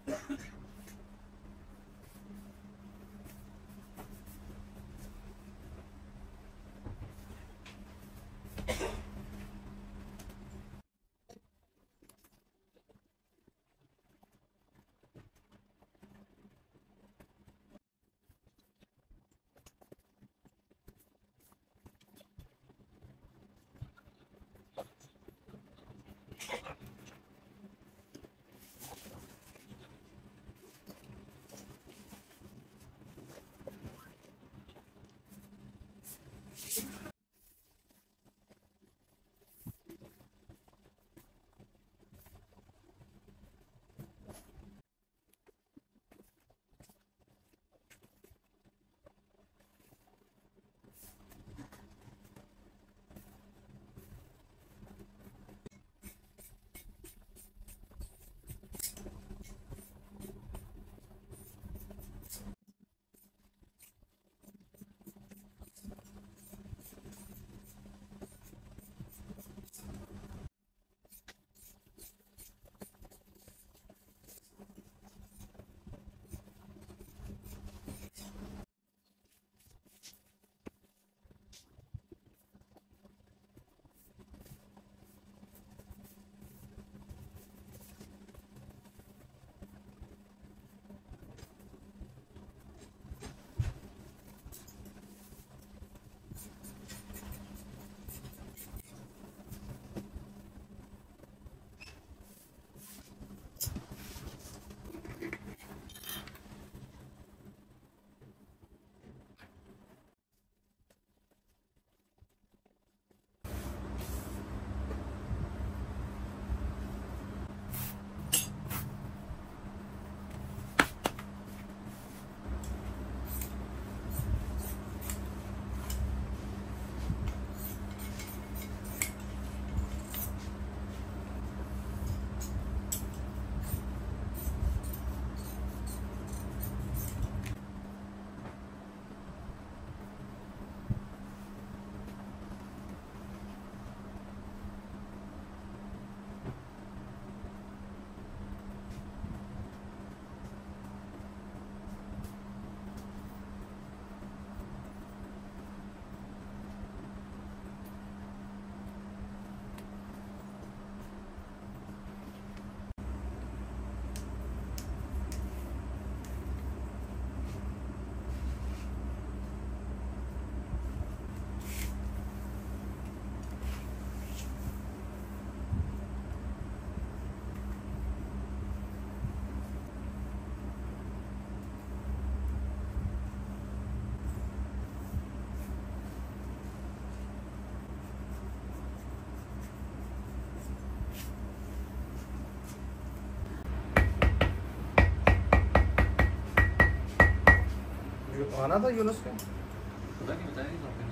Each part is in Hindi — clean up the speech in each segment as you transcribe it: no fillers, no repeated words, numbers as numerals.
आना था यूनुस का। पता नहीं बताया नहीं आपने।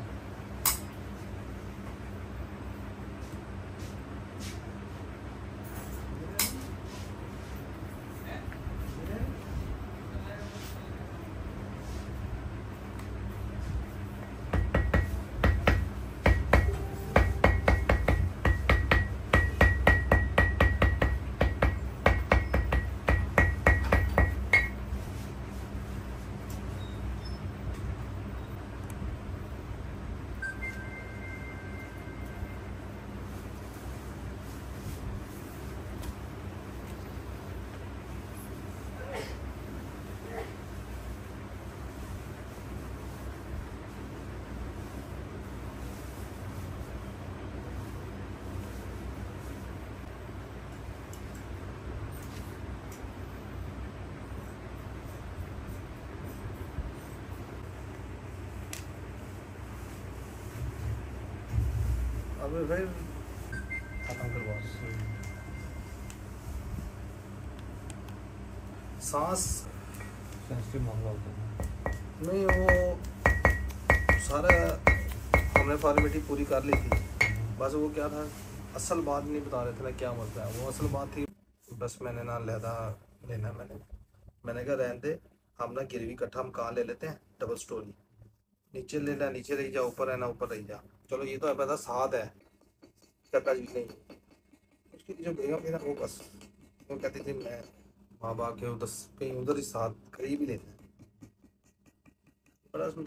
अब फिर खत्म करवा सांस सेंसिटिव मामला होता है। नहीं, वो सारा हमने फॉर्मेलिटी पूरी कर ली थी। बस वो क्या था, असल बात नहीं बता रहे थे ना क्या मसला है। वो असल बात थी, बस मैंने ना लहदा लेना। मैंने कहा रहने दे, हम ना गिरवी इकट्ठा हम कहाँ ले लेते हैं, डबल स्टोरी नीचे ले लेना, नीचे रही जा, ऊपर रहना ऊपर रही जा। चलो ये तो है पता, साथ है करता जी नहीं। उसकी जो बेगम थी ना, वो बस वो कहती थी मैं माँ बाप के उधर कहीं उधर ही साथ करीब ही लेते हैं बड़ा उसमें।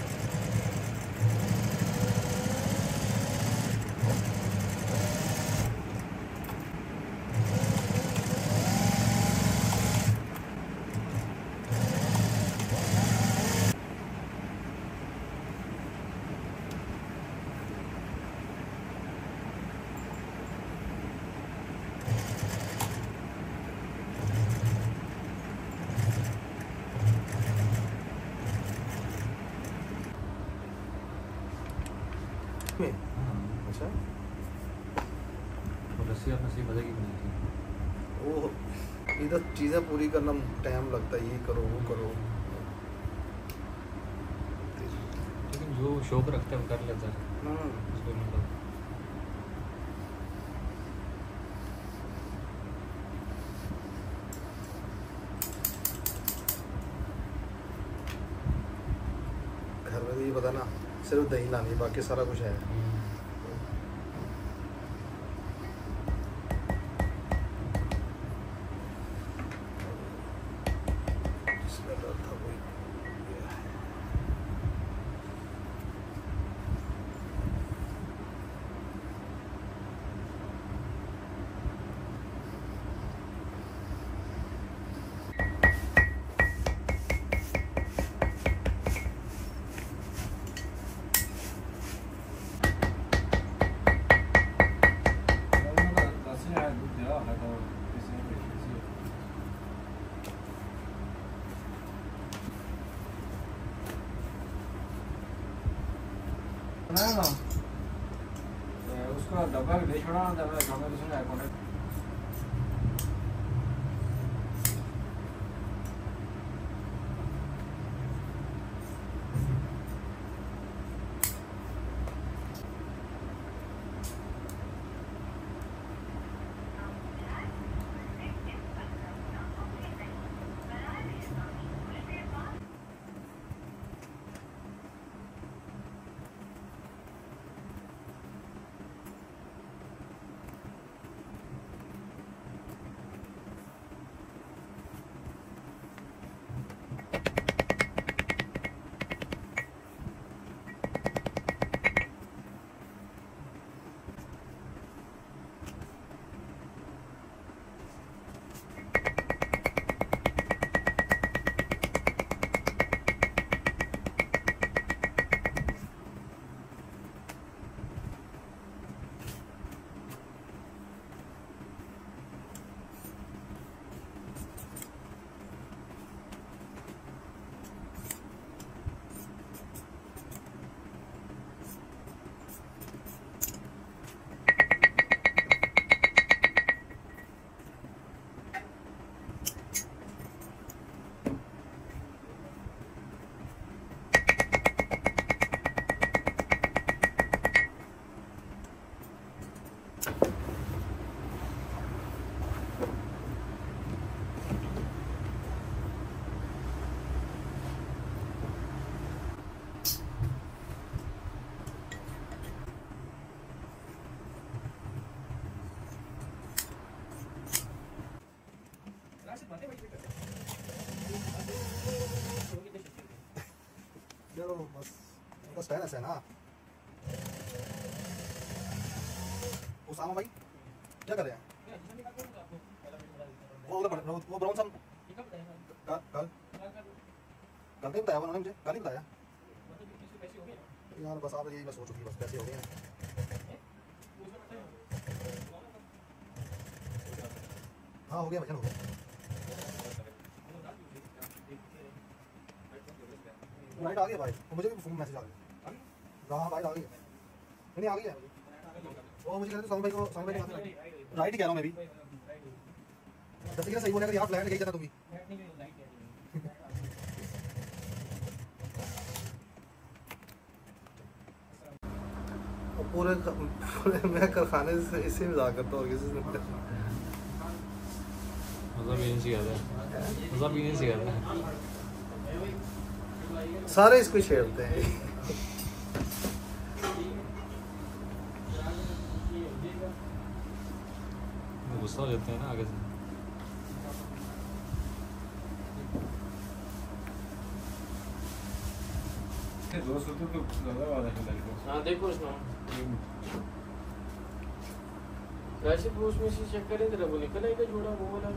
में अच्छा और रस्सी आपने सही मजे की बनाई थी। वो इधर चीज़ें पूरी करना टाइम लगता है, ये करो वो करो। लेकिन जो शौक रखता है वो कर लेता है। उसको मतलब घर में तो ये पता ना सिर्फ दही लानी, बाकी सारा कुछ है। इसका डर था कोई उसको डब्बा भी भेज छोड़ा ना, मैं गाँव में दूसरे अकाउंट चलो बस उनका स्टाइल ऐसा है ना। उसामा भाई क्या कर रहे हैं? वो उधर वो ब्राउन सा कल कल नहीं बताया उन्होंने मुझे, कल नहीं बताया यार। बस आप यही बस हो चुकी, बस पैसे हो गए हैं। हाँ हो गया भजन हो गया। राइट आ गया भाई, मुझे भी फोन मैसेज आ गया। हाँ भाई आ गई, नहीं आ गई है। वो मुझे कहते स्वामी भाई को, स्वामी भाई ने राइट ही कह रहा हूँ मैं भी। जैसे सही बोलेगा यार, फ्लैट यही जाना तुम भी। पूरे मैं कारखाने से इसे मजाक करता हूँ किसी से। मज़ा भी नहीं सिखाता, मज़ा भी नहीं सिखाता। सारे इसको छेड़ते हैं। गुस्सा हो जाते हैं ना आगे से। ये दोस्त तो ज्यादा वाला है देखो। हां देखो उसमें वैसे पोस्ट में से चेक करें तेरा वो निकल आएगा जोड़ा वो वाला।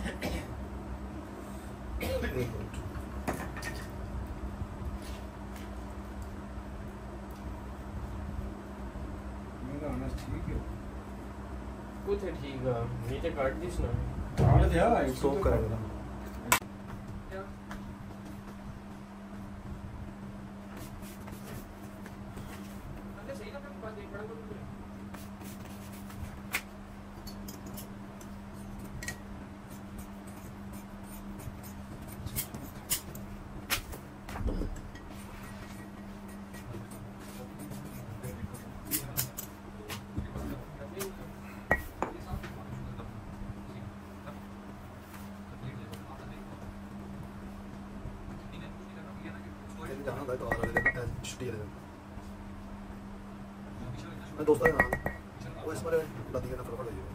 मेरा आना ठीक है। कुछ है ठीक है नीचे काट दिस ना आने दिया शो करेगा जाना था तो आ रहा था छुट्टी है मैं दोस्तों के नाम वो इस बारे में दादी का नफर पड़ गई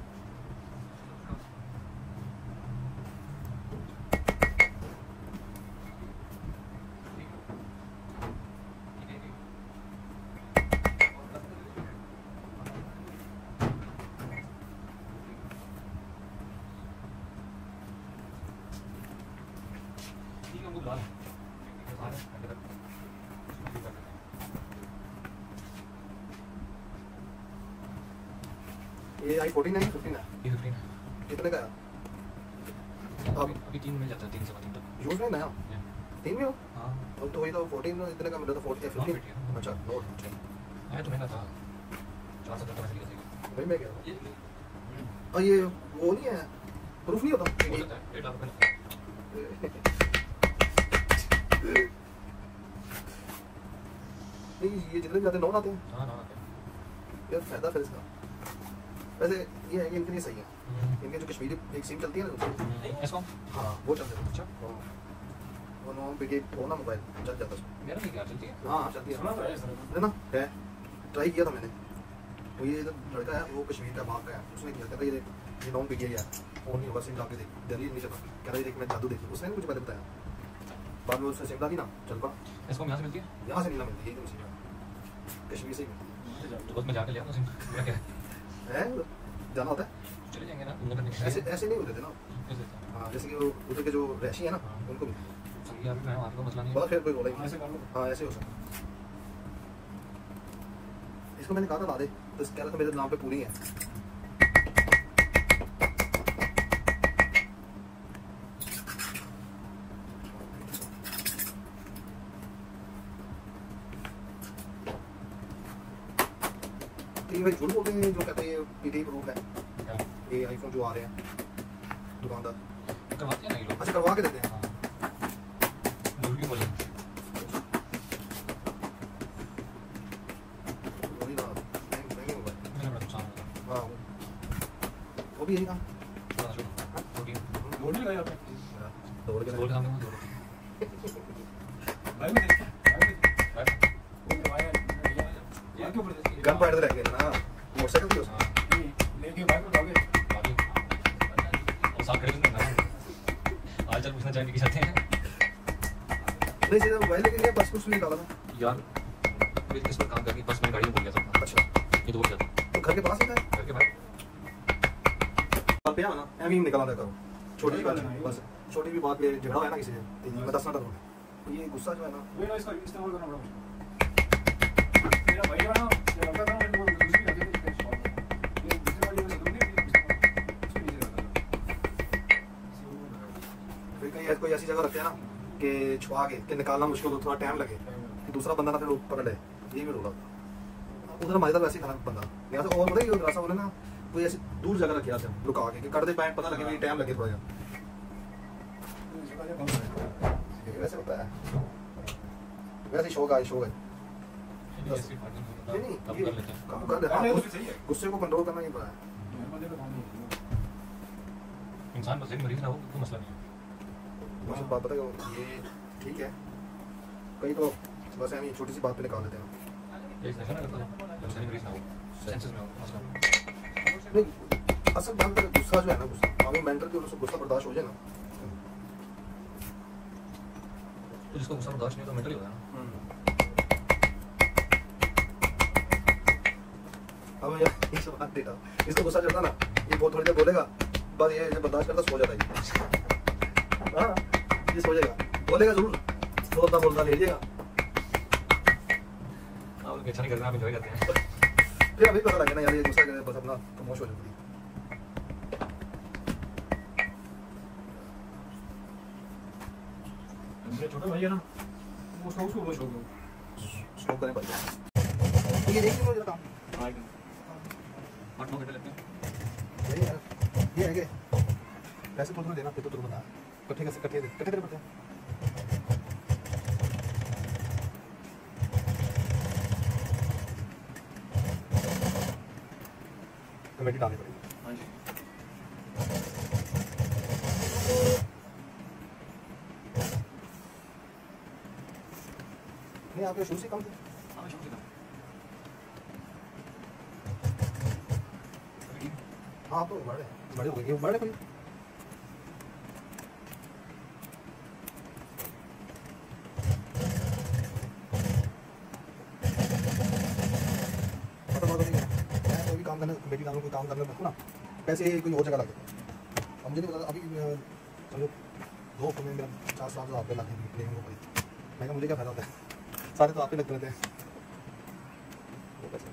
ये i14 है 15 है ये 15 कितने का है अभी 3 मिल जाता है 3 से 3 तक यूज में नया 3 में हो हां अब तो वही तो 14 इतने का मिला था 14 15 अच्छा नोट आया तो महंगा था 470 का मिल गया वही मैं गया और ये वो नहीं है प्रूफ नहीं होता हो सकता है 8 लाख रुपए नहीं ये जितने भी जाते नोट आते हैं हां ना यार फायदा फिर इसका वैसे ये है कि इनके लिए सही है इनके जो कश्मीरी एक सिम चलती है ना इसको हाँ वो चलते हैं अच्छा वो नो बिगे वो ना मोबाइल चल जाता है मेरा नहीं क्या चलती है हाँ चलती है सुना तो है सर। है ना है ट्राई किया था मैंने वो ये जो लड़का है वो कश्मीर का बाप का है उसने किया था ये नॉन बिगे है फोन नहीं होगा सिम डाल के देख दिल्ली नहीं चलता कह रहा देख मैं जादू देखी उसने मुझे पहले बताया बाद में उसने सिम डाली ना चल पा इसको यहाँ से मिलती है यहाँ से नहीं ना मिलती यही तो मुझे कश्मीर से ही मिलती तो बस मैं जाके ले आता हूँ क्या क्या है जाना होता है चले जाएंगे ना उन्हें करने ऐसे ऐसे नहीं होते थे ना हाँ जैसे कि वो उधर के जो रैशी है ना उनको भी सही है अभी मैं आपको मसला नहीं है बहुत फिर कोई बोला ही ऐसे कर लो। हाँ ऐसे हो सकता इसको मैंने कहा था ला दे तो कह रहा था मेरे नाम पे पूरी है ये भाई झूठ बोलते हैं जो कहते हैं ये पीटी प्रूफ है ये आईफोन जो आ रहे हैं दुकानदार करवाते हैं ना ये लोग अच्छा करवा के देते हैं हाँ झूठ क्यों बोलेंगे वही ना महंगे मोबाइल मेरा बड़ा नुकसान होगा हाँ वो भी यही काम थोड़ा छोटा प्रोटीन बोल नहीं रहा आपने। दौड़ के बोल के सामने मत बोलो भाई में देख वो भाई ये क्यों ऊपर देख गन पॉइंट रह गए ना मोटरसाइकिल भी हो सकता लेके भाई को डाले बाकी और साथ खड़े नहीं करना आज चल पूछना चाहिए कि चाहते हैं नहीं सीधा मोबाइल लेके गया बस कुछ नहीं डाला था यार मेरी किस पर काम करनी बस मैं गाड़ी में भूल गया था अच्छा ये तो बोल जाता तो घर के पास ही था घर के भाई आप पे ना एम ही निकल आया करो छोटी सी बात है बस छोटी भी बात पे झगड़ा है ना किसी से तो मैं दसना था ये गुस्सा जो है ना वो ना इसका इस्तेमाल करना पड़ा मुझे मेरा भाई है ना ये लड़का था मैंने वो दूसरी लगी थी इसके शॉप ये दूसरी वाली में दूंगी उसको नीचे रखा फिर कहीं कोई ऐसी जगह रखते हैं ना कि छुपा के निकालना मुश्किल हो थोड़ा टाइम लगे कि दूसरा बंदा ना फिर पकड़ ले ये भी रोला उधर हमारे तरफ वैसे ही खराब बंदा यहाँ से और पता है रास्ता बोले ना कोई ऐसी दूर जगह रखी जाते हैं रुका के कि कर दे पैंट पता लगे भाई टाइम लगे थोड़ा वैसे होता है वैसे ही शौक है ऐसी पार्टी नहीं कब ये कर लेते हैं काम कर ले नहीं हाँ, वो सही है गुस्से को कंट्रोल करना ही पड़ा है मेरे बंदे को काम नहीं इंसान बस एक मरीज ना हो कोई मसला नहीं है मुझे बात पता है ये ठीक है कई तो बस हम छोटी सी बात पे निकाल देते हैं एक नशा ना करता हूँ जब सही मरीज ना हो सेंसेस में हो मसला नहीं नहीं असल बात है गुस्सा जो है ना गुस्सा अभी मेंटल के उसको गुस्सा बर्दाश्त हो जाए ना तो जिसको गुस्सा बर्दाश्त नहीं होता मेंटली होता है ना अब मैं ये सब बात देता हूँ, इसको गुस्सा चढ़ता ना, ये बहुत थोड़ी देर बोलेगा, बस ये जब बर्दाश्त करता सो जाता है। हाँ ये सो जाएगा, बोलेगा जरूर, बोलता बोलता ले लीजिएगा। हाँ उनके अच्छा नहीं करना, आप एंजॉय करते हैं। फिर अभी पता लगे ना यार ये गुस्सा करे बस अपना खामोश हो जाती है। मेरे छोटा भाई है ना, वो उसको बहुत शौक है। स्लो करें भाई, ये देखिए मुझे काम हाँ 8-9 घंटे लगते हैं। यही यार, ये है कि पैसे तो देना, फिर तो तुरंत बता इकट्ठे देने पड़ते हैं। कमेटी डालनी पड़ेगी। हाँ जी नहीं आपके शुरू से कम थे। हाँ मैं शुरू से था। हाँ तो बड़े हो गए, बड़े कोई मैं कोई भी काम करने कमेटी डालूँ, कोई काम करने बैठूँ ना, पैसे कोई और जगह लग जाते हैं। अब मुझे नहीं पता, अभी समझो 2 हफ्तों में मेरा 4-7 हज़ार रुपये लगे लेने को पड़ी। मैं कहा मुझे क्या फायदा होता है, सारे तो आप ही लगते रहते हैं वो पैसे।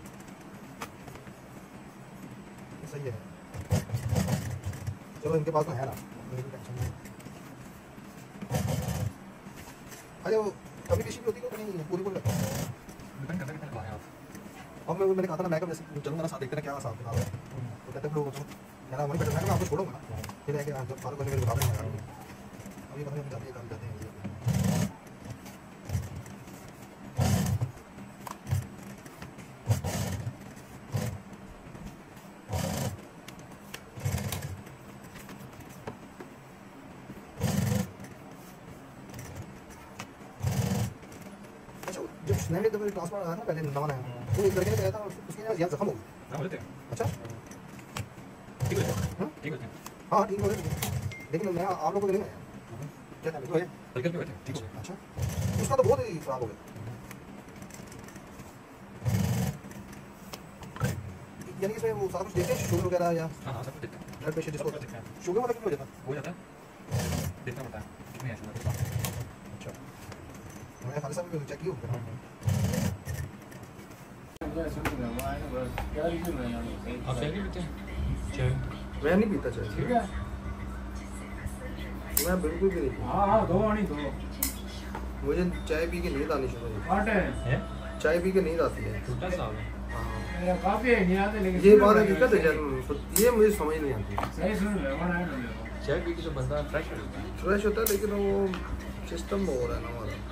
सही है, चलो इनके पास तो है ना, मुझे कोई टेंशन नहीं। अरे वो कभी किसी भी होती है तो नहीं पूरी पूरी डिपेंड करता है कितने लगाए आप। अब मैंने कहा था ना, मैं कब जैसे चलूँगा ना साथ, देखते ना क्या हिसाब किताब है। तो कहते फिर वो मेरा वहीं बैठा, मैं आपको छोड़ूंगा ना, फिर है कि जब फारूक करने मेरे मुकाबले में अभी पता नहीं जाते हैं जाते हैं। जब नए दफे ट्रांसफर आया ना, पहले नवा नया, तो एक लड़के ने कहा था उसके यहाँ जख्म हो गया। हाँ बोलते हैं अच्छा ठीक होते हैं। हाँ? ठीक होते हैं। हाँ ठीक हो गया, लेकिन मैं आप लोगों को नहीं आया। क्या था तो है हल्के पे होते हैं ठीक है। अच्छा, उसका तो बहुत ही खराब हो गया। यानी इसमें वो सारा कुछ देखते हैं, शुगर वगैरह या हाँ हाँ सब कुछ देखते हैं। ब्लड प्रेशर जिसको देखते हैं। शुगर वाला कितना हो जाता हो जाता है, देखना पड़ता है कितनी है शुगर। है। अच्छा मैं खाली साहब भी चेक किया होगा। आप चाय नहीं पीते हैं? चाय मैं नहीं पीता चाय, ठीक है। मैं बिल्कुल भी नहीं पीता। हाँ हाँ दो आनी दो। मुझे चाय पी के नींद आनी शुरू हो आटे है चाय पी के नींद आती है। छोटा सा है। हाँ मेरा काफी है नहीं आते लेकिन ये बात हकीकत है यार, ये मुझे समझ नहीं आती। सही सुन ले वन है। चाय पी के जो बंदा फ्रेश हो जाता है। फ्रेश होता है लेकिन वो सिस्टम हो रहा है ना हमारा।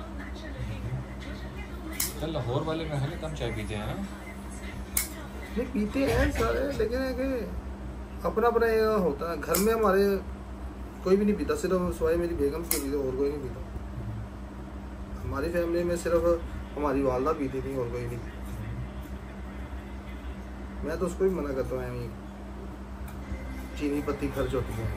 चल लाहौर वाले में हले कम चाय पीते हैं ना। नहीं पीते हैं सारे, लेकिन है कि अपना अपना ये होता है। घर में हमारे कोई भी नहीं पीता, सिर्फ सिवाय मेरी बेगम से पीते, और कोई नहीं पीता। हमारी फैमिली में सिर्फ हमारी वालदा पीती थी और कोई नहीं। मैं तो उसको भी मना करता हूँ, यानी चीनी पत्ती खर्च होती है।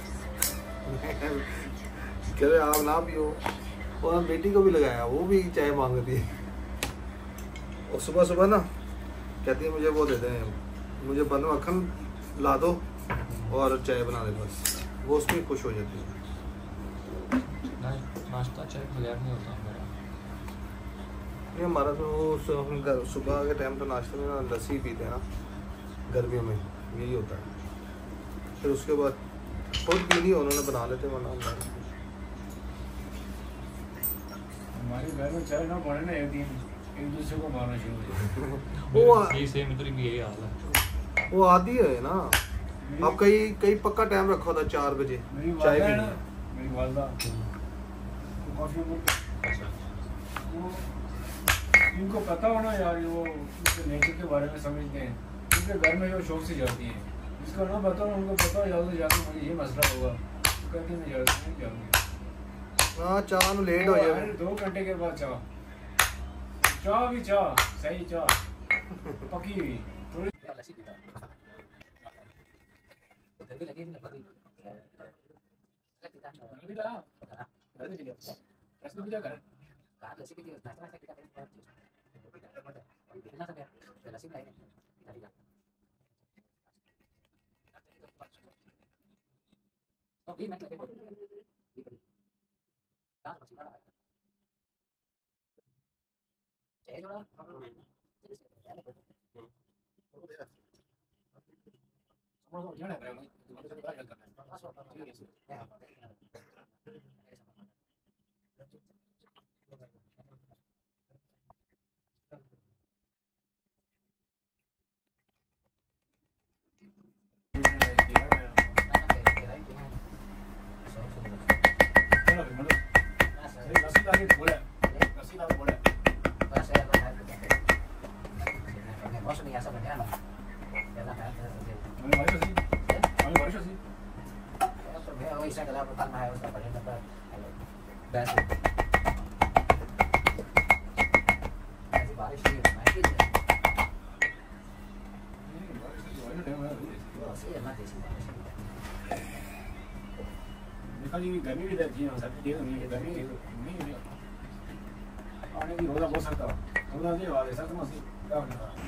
कह रहे आप ना पियो, और बेटी को भी लगाया, वो भी चाय मांगती है। और सुबह सुबह ना कहती है मुझे वो दे दें, मुझे बनो मक्खन ला दो और चाय बना दे, बस वो उसमें खुश हो जाती है। नाश्ता चाय बगैर नहीं होता हमारा। नहीं हमारा तो हम सुबह के टाइम तो नाश्ते में ना लस्सी पीते हैं ना, गर्मियों में यही होता है। फिर उसके बाद खुद पीनी उन्होंने बना लेते, वरना हमारे घर में चाय ना पड़े ना एक दिन एक दूसरे को मारना शुरू हो जाए। वो ये सेम इधर भी यही हाल है। वो आदि है ना। अब कई पक्का टाइम रखा होता 4 बजे मेरी चाय वालदा है पीनी ना, है। मेरी वालदा कॉफी अच्छा वो इनको पता होना यार, वो उसके नेचर के बारे में समझते हैं, उनके घर में जो शौक से जाती हैं। इसको ना पता हो, उनको पता हो जल्दी जाके मुझे ये मसला होगा तो कहते हैं मैं जल्दी नहीं जाऊँगी। हाँ चाह में लेट हो जाए। 2 घंटे के बाद चाह भी चाह सही चाह पकी हुई थोड़ी गर्मी भी रहती है, सर्दी नहीं है, गर्मी नहीं है। आने की रोजा बहुत सकता रोजा नहीं वाले सब मसी क्या होने वाला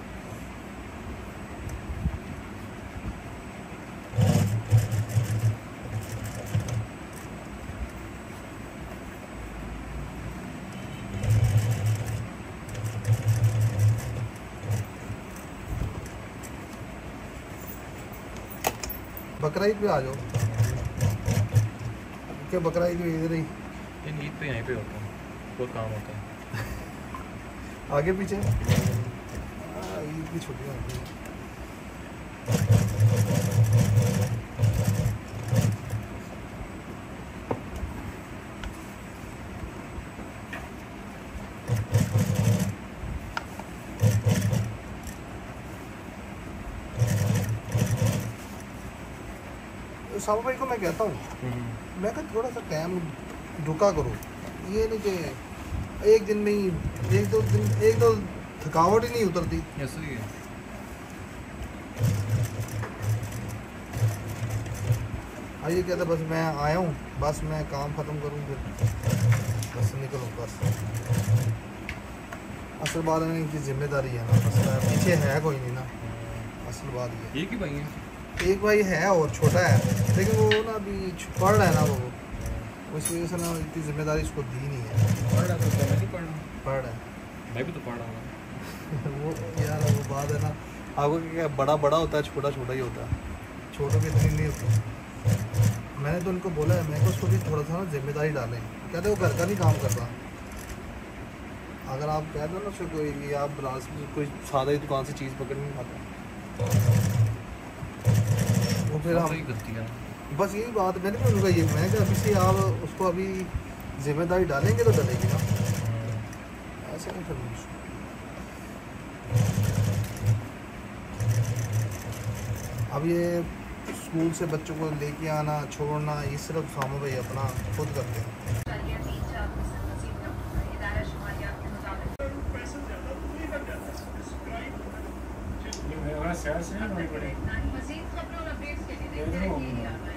बकरा ईद पे आ जाओ। क्या बकरा ईद इधर ही? ईद पे यहीं पे होता है, बहुत काम होता है। आगे पीछे ईद की छुट्टियाँ होती हैं। साहब भाई को मैं कहता हूँ, मैं कहा थोड़ा सा टाइम रुका करो, ये नहीं कि एक दिन में ही एक दो थकावट ही नहीं उतरती। ऐसा ही है। आइए कहता बस मैं आया हूँ, बस मैं काम ख़त्म करूँ फिर बस निकलूँ बस। असल बात है इनकी जिम्मेदारी है ना, मसला है पीछे है कोई नहीं ना, असल बात ये एक ही भाई है, एक भाई है और छोटा है, लेकिन वो ना अभी पढ़ रहा है ना, वो इस वजह से ना इतनी जिम्मेदारी उसको दी नहीं है। पढ़ रहा तो मैं नहीं पढ़ना, पढ़ रहा है मैं भी तो पढ़ रहा हूँ। वो यार वो बात है ना, आपको क्या बड़ा बड़ा होता है, छोटा छोटा ही होता है, छोटों की इतनी नहीं होती। मैंने तो उनको बोला है, मैं तो उसको भी थोड़ा सा ना जिम्मेदारी डालें, कहते वो घर का नहीं काम करता। अगर आप कह दो ना उसको कोई आप कोई सादा ही दुकान से चीज़ पकड़ नहीं खाता, वो फिर हम ही करती है। बस यही बात मैंने भी उनका ये मैं कि अभी से आप उसको अभी जिम्मेदारी डालेंगे तो डलेगी ना, ऐसे नहीं करना। अब ये स्कूल से बच्चों को लेके आना छोड़ना ये सिर्फ सामू भाई अपना खुद करते हैं। शहर से नहीं पड़े मज़ीद खबरों और अपडेट्स के लिए देखते रहिए यार।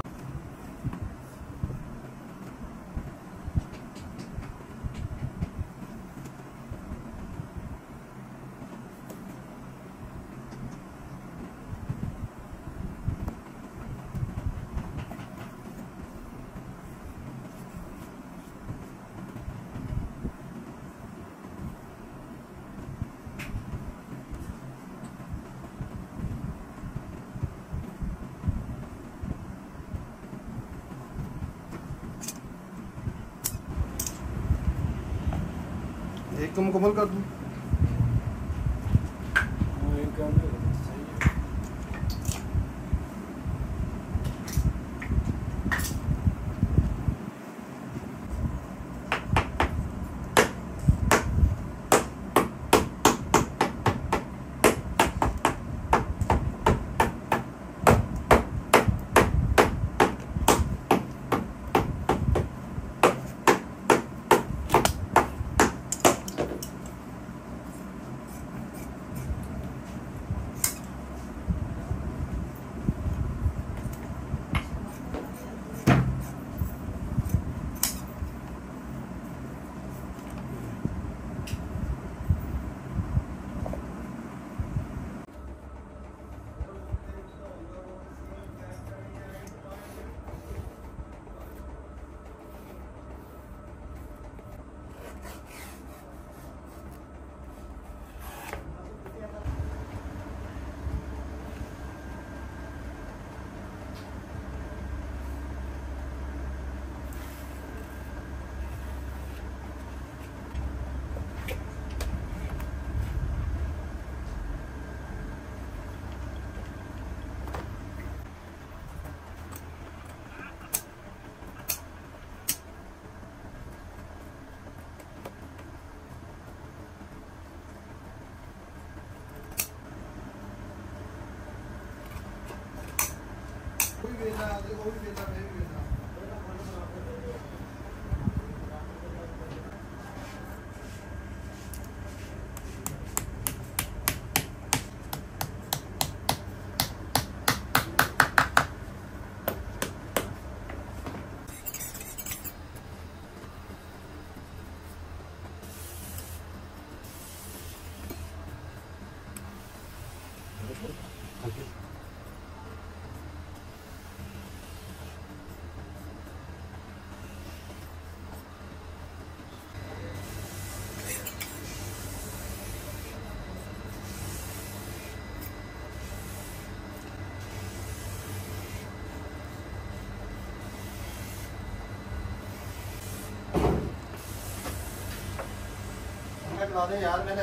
एक तो मुकम्मल कर दूँ। बता दें यार मैंने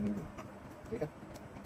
ठीक है।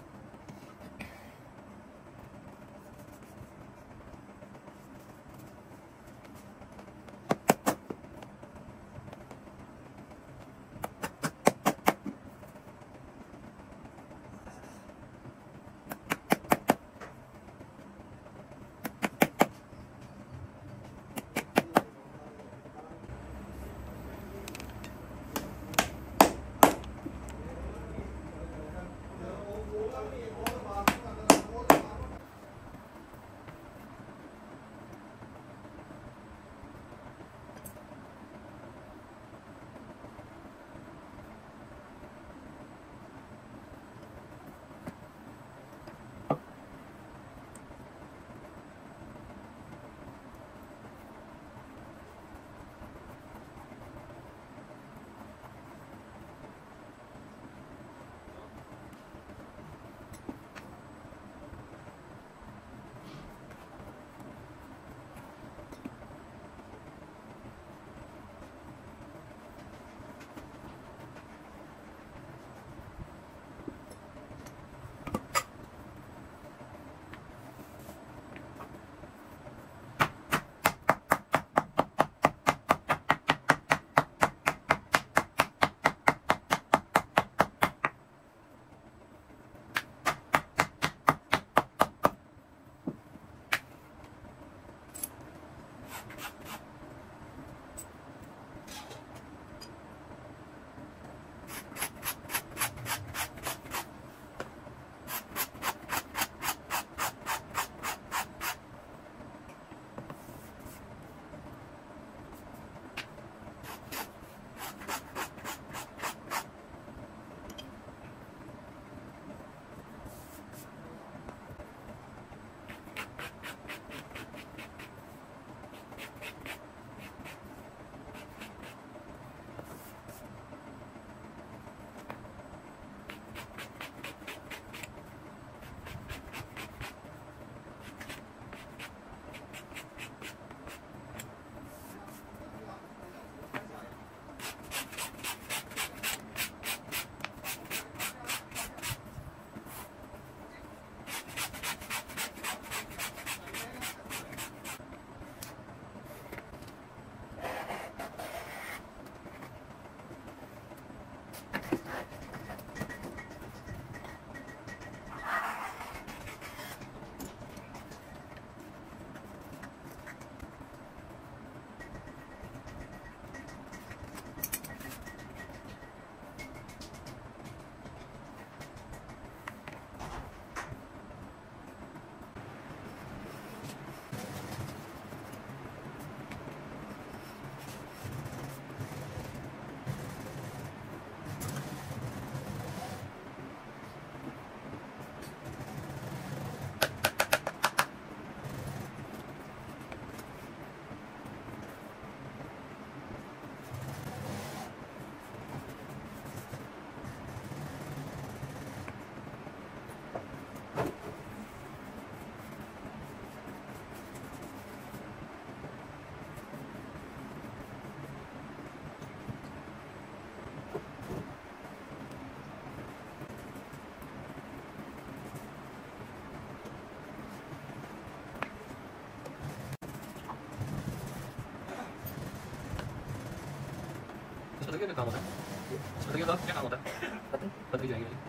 पता क्या काम होता है? पता क्या काम होता है? पता ही जाएगी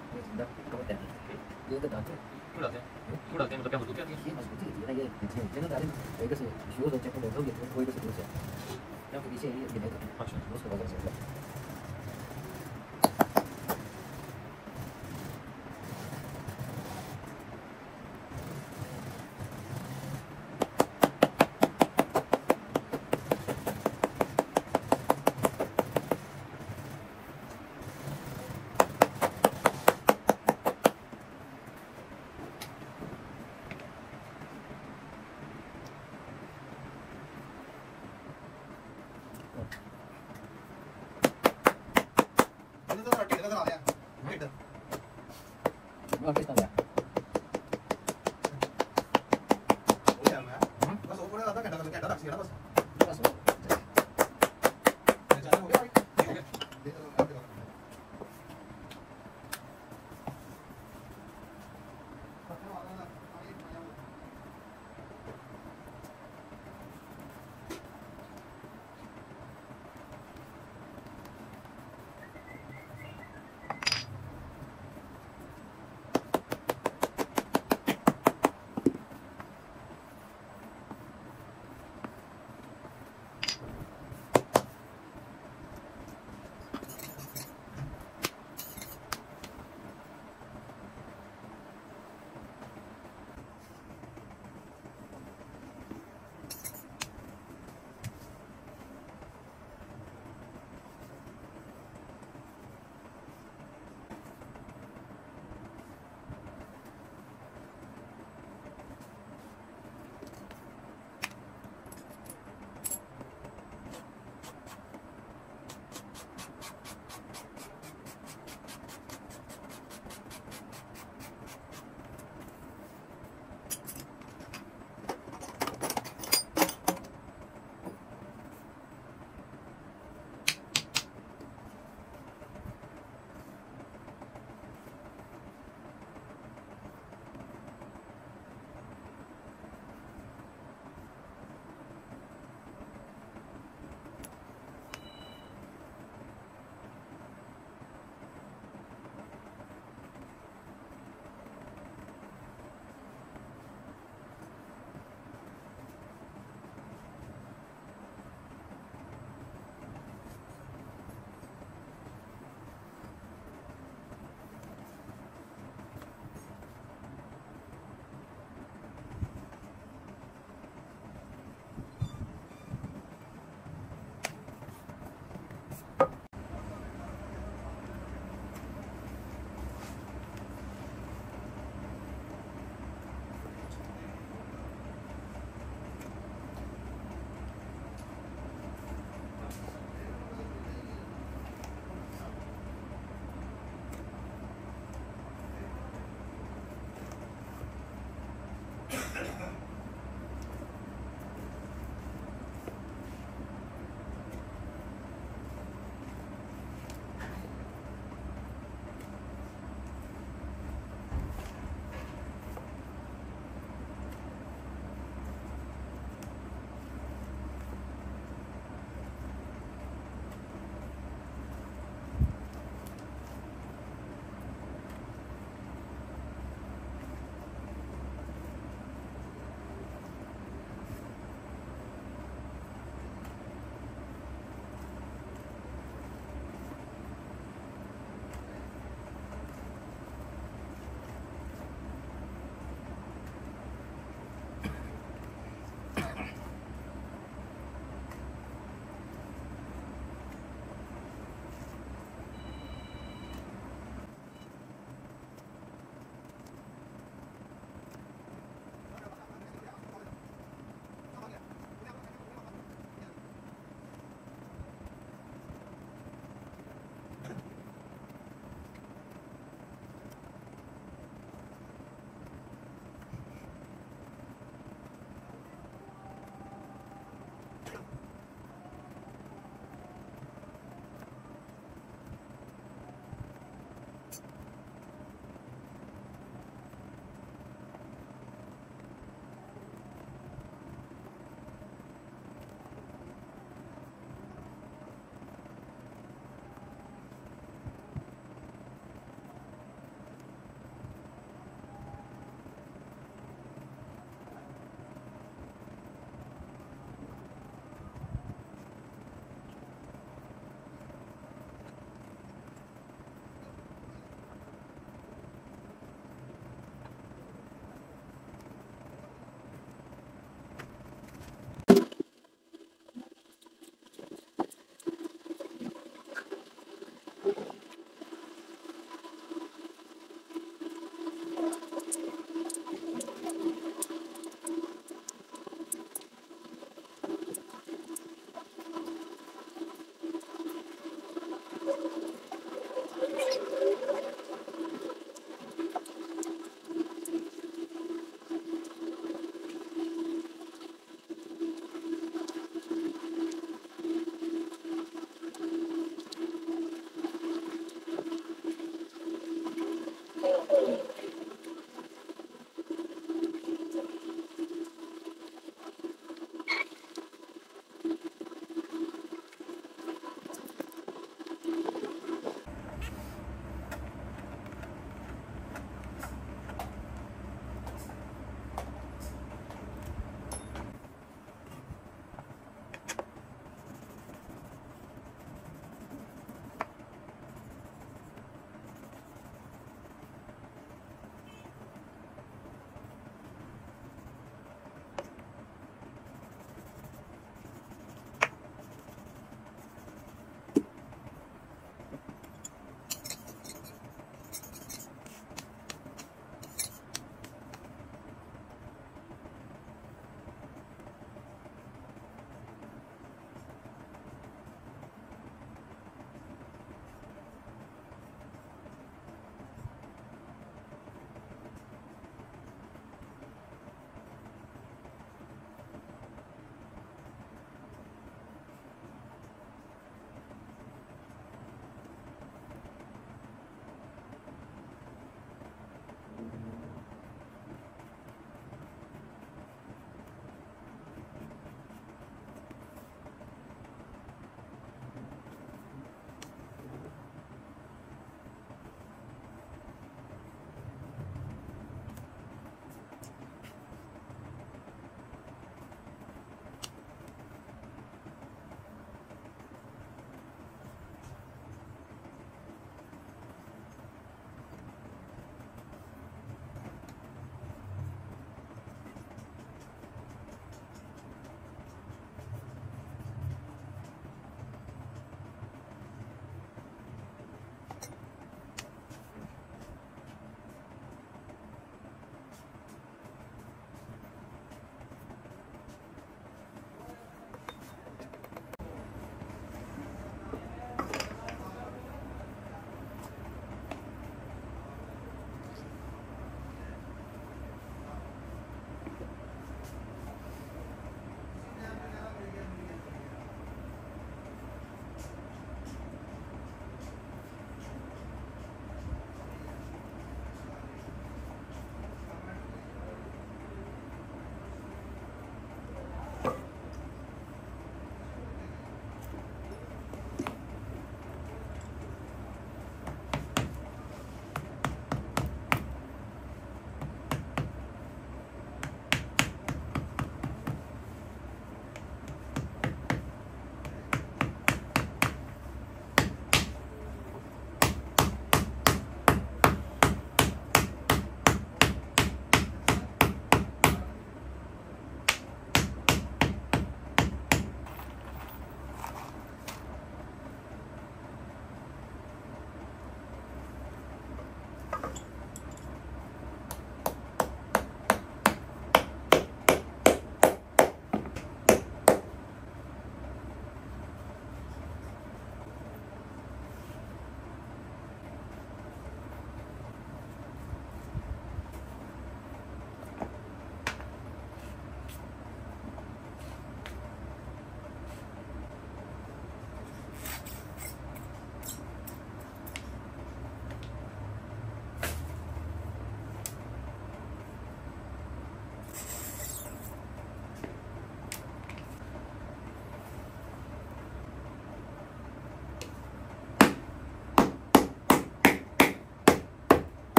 ये तो डालते हैं क्यों डालते हैं मतलब क्या मजबूती आती है? ये मजबूती है ना ये जेनो डाले एक से शुरू से चेक कर लो कोई से दूसरा क्योंकि पीछे ये नहीं था अच्छा उसको बदल सकते हैं कितना गया बस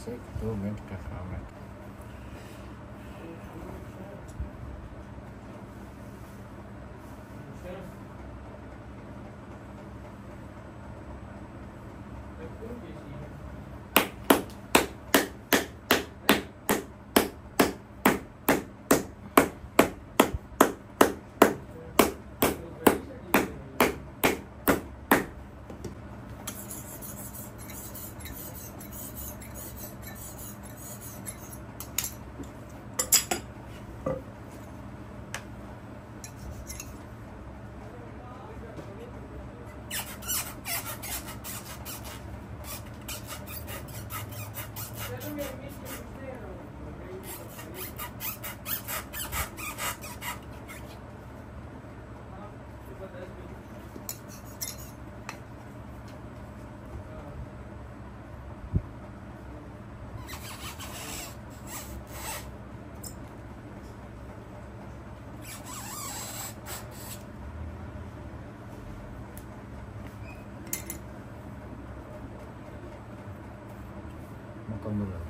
बस 1-2 मिनट का काम है। मुकम्मल